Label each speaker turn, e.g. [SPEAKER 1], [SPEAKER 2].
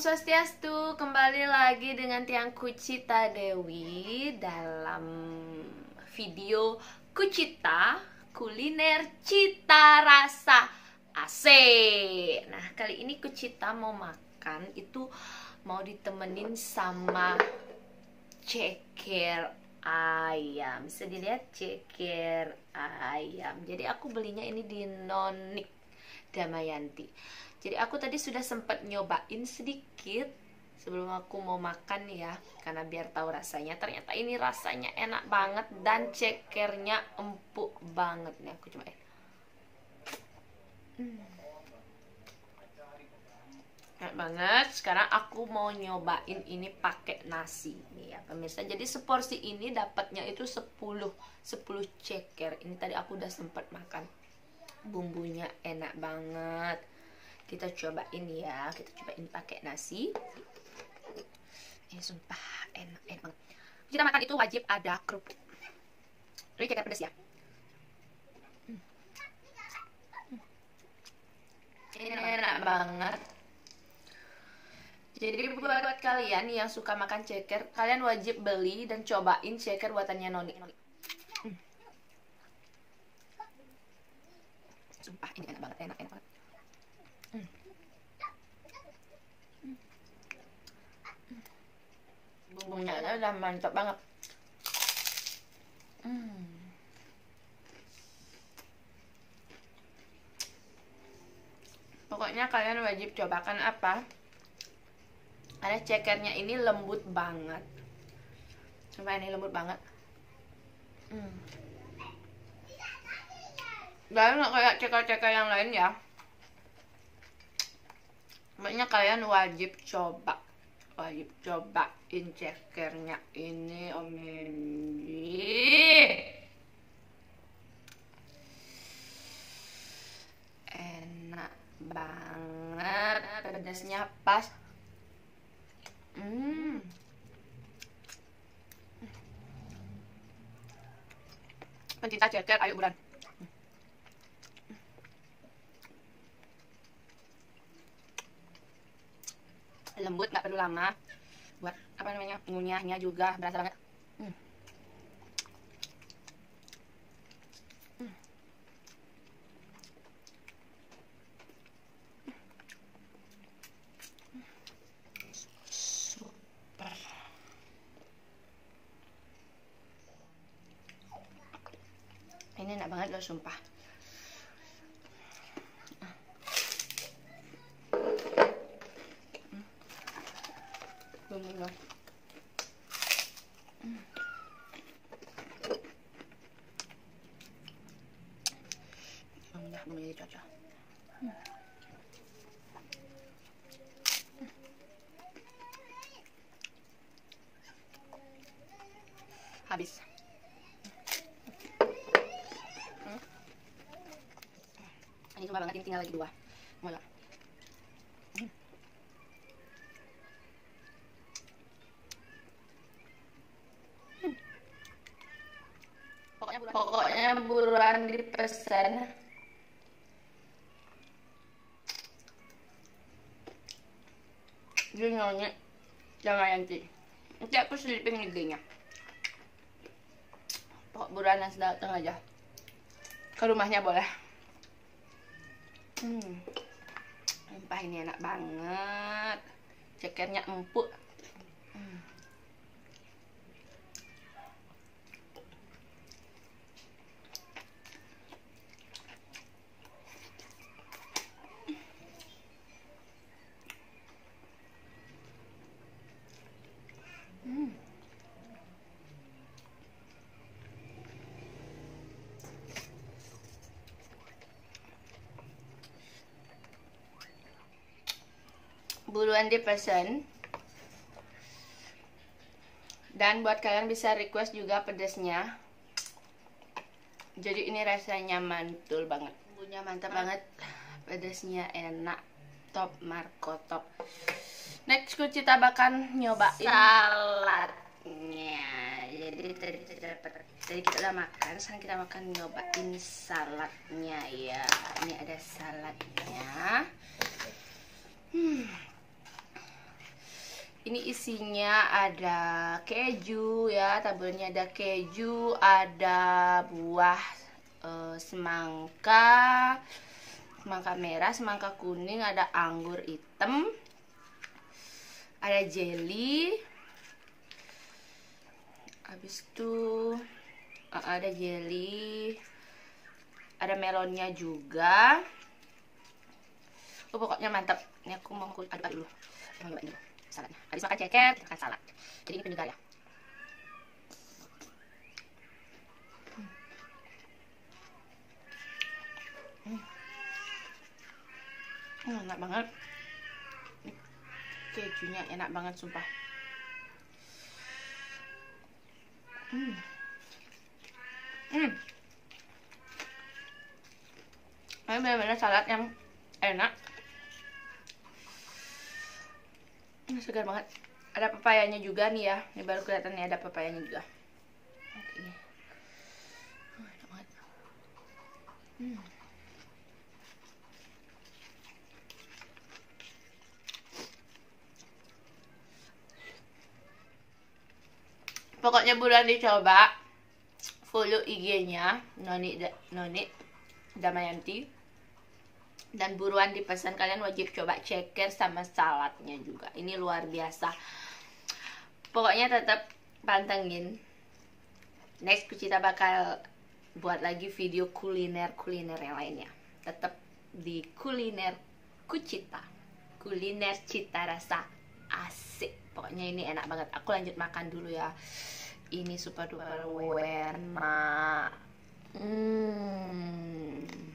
[SPEAKER 1] Swastiastu, kembali lagi dengan Tiang Kucita Dewi dalam video Kucita Kuliner Cita Rasa AC. Nah, kali ini Kucita mau makan itu mau ditemenin sama ceker ayam. Bisa dilihat ceker ayam. Jadi aku belinya ini di Nonik Damayanti. Jadi aku tadi sudah sempat nyobain sedikit sebelum aku mau makan ya, karena biar tahu rasanya. Ternyata ini rasanya enak banget dan cekernya empuk banget nih. Aku cobain. Enak banget. Sekarang aku mau nyobain ini pakai nasi nih ya pemirsa. Jadi seporsi ini dapatnya itu 10 ceker. Ini tadi aku udah sempat makan. Bumbunya enak banget. Kita cobain ya, kita cobain pakai nasi. Ini sumpah enak banget. Kita makan itu wajib ada kerupuk. Ini ceker pedas ya. Ini enak banget. Jadi buat kalian yang suka makan ceker, kalian wajib beli dan cobain ceker buatannya Noni. Sumpah ini enak banget, enak banget. Bumbunya udah mantap banget. Pokoknya kalian wajib cobakan apa? Ada cekernya ini lembut banget. Sumpah ini lembut banget. Dan nggak kayak ceker-ceker yang lain ya. Pokoknya kalian wajib cobain cekernya ini, enak banget, pedasnya pas. Pencinta ceker, ayo buruan. Lembut, nggak perlu lama buat apa namanya, ngunyahnya juga berasa banget. Super. Ini enak banget loh, sumpah. Bumbunya bumbunya cocok. Habis. Ini sumpah banget, ini tinggal lagi 2. Mulai. Pokoknya buruan dipesan. Dia nyonya Damayanti. Nanti aku selipin IG-nya. Pokok buruan yang datang aja ke rumahnya boleh. Sumpah ini enak banget. Cekernya empuk. Buruan dipesan. Dan buat kalian bisa request juga pedasnya. Jadi ini rasanya mantul banget. Bumbunya mantap banget. Pedasnya enak. Top Marco top. Next Kucita bakal nyobain saladnya. Jadi tadi kita udah makan, sekarang kita makan nyobain saladnya ya. Ini ada saladnya. Ini isinya ada keju ya, tabelnya ada keju, ada buah semangka, semangka merah, semangka kuning, ada anggur hitam, ada jelly, habis itu ada jelly, ada melonnya juga. Pokoknya mantap. Ini aku mau aduk dulu, mau nyobain dulu saladnya. Habis makan ceker, kita makan salad. Jadi ini penyegar ya. Enak banget. Kejunya enak banget sumpah. Ini benar-benar salad yang enak. Ini segar banget. Ada pepayanya juga nih ya. Ini baru kelihatan nih ada pepayanya juga. Ini. Enak banget. Pokoknya buruan dicoba. Follow IG-nya Noni Damayanti. Dan buruan dipesan, kalian wajib coba ceker sama saladnya juga. Ini luar biasa. Pokoknya tetap pantengin. Next Kucita bakal buat lagi video kuliner yang lainnya. Tetap di kuliner Kucita. Kuliner cita rasa asik. Pokoknya ini enak banget. Aku lanjut makan dulu ya. Ini super duper enak.